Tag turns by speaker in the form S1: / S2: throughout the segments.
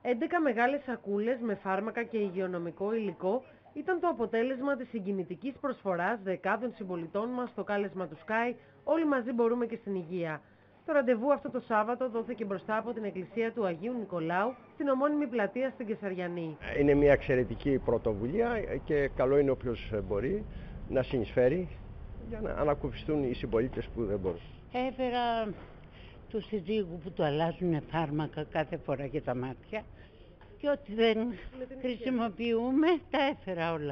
S1: 11 μεγάλες σακούλες με φάρμακα και υγειονομικό υλικό ήταν το αποτέλεσμα της συγκινητικής προσφοράς δεκάδων συμπολιτών μας στο κάλεσμα του Sky «Όλοι μαζί μπορούμε και στην υγεία». Το ραντεβού αυτό το Σάββατο δόθηκε μπροστά από την εκκλησία του Αγίου Νικολάου στην ομώνυμη πλατεία στην Κεσαριανή.
S2: Είναι μια εξαιρετική πρωτοβουλία και καλό είναι όποιος μπορεί να συνεισφέρει για να ανακουφιστούν οι συμπολίτες που δεν μπορούν.
S3: Έφερα του συζύγου που του αλλάζουν φάρμακα κάθε φορά για τα μάτια και ό,τι δεν χρησιμοποιούμε τα έφερα όλα.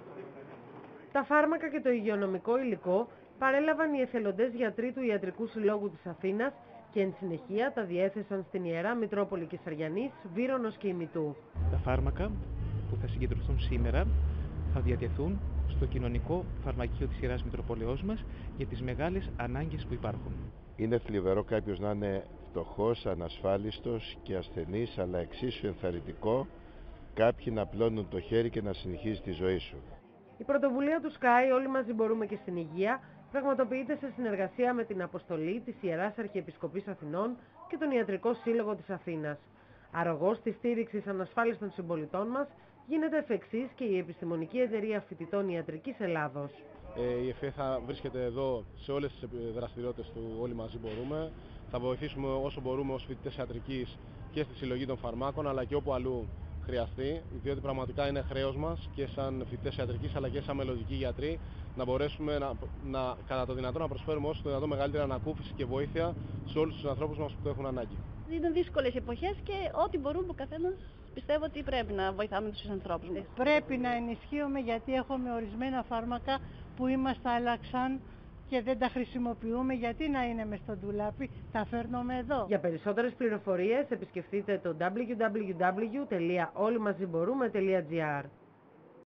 S1: Τα φάρμακα και το υγειονομικό υλικό παρέλαβαν οι εθελοντές γιατροί του Ιατρικού Συλλόγου της Αθήνας και εν συνεχεία τα διέθεσαν στην Ιερά Μητρόπολη Κεσαριανής, Βύρωνος και Ημιτού.
S4: Τα φάρμακα που θα συγκεντρωθούν σήμερα θα διατεθούν στο κοινωνικό φαρμακείο της Ιεράς Μητροπολεώς μας για τις μεγάλες ανάγκες που υπάρχουν.
S5: Είναι θλιβερό κάποιος να είναι φτωχός, ανασφάλιστος και ασθενής, αλλά εξίσου ενθαρρυντικό κάποιοι να πλώνουν το χέρι και να συνεχίζει τη ζωή σου.
S1: Η πρωτοβουλία του Sky «Όλοι μαζί μπορούμε και στην υγεία» πραγματοποιείται σε συνεργασία με την αποστολή της Ιεράς Αρχιεπισκοπής Αθηνών και τον Ιατρικό Σύλλογο της Αθήνας. Αρρωγός της στήριξης ανασφάλιστων συμπολιτών μας γίνεται εφ' εξής και η Επιστημονική Εταιρεία Φοιτητών Ιατρικής Ελλάδος.
S6: Η ΕΦΕ θα βρίσκεται εδώ σε όλες τις δραστηριότητες του «Όλοι μαζί μπορούμε». Θα βοηθήσουμε όσο μπορούμε ως φοιτητές ιατρικής και στη συλλογή των φαρμάκων, αλλά και όπου αλλού χρειαστεί, διότι πραγματικά είναι χρέος μας και σαν φοιτητές ιατρικής αλλά και σαν μελλοντικοί γιατροί να μπορέσουμε κατά το δυνατόν να προσφέρουμε όσο το δυνατόν μεγαλύτερη ανακούφιση και βοήθεια σε όλους τους ανθρώπους μας που το έχουν ανάγκη.
S7: Είναι δύσκολες εποχές και ό,τι μπορούμε ο καθένας πιστεύω ότι πρέπει να βοηθάμε τους ανθρώπους μας.
S8: Πρέπει να ενισχύουμε γιατί έχουμε ορισμένα φάρμακα που είμαστε αλλάξαν και δεν τα χρησιμοποιούμε, γιατί να είναι μες στο ντουλάπι, τα φέρνουμε εδώ.
S1: Για περισσότερες πληροφορίες επισκεφτείτε το www.olimazimborome.gr.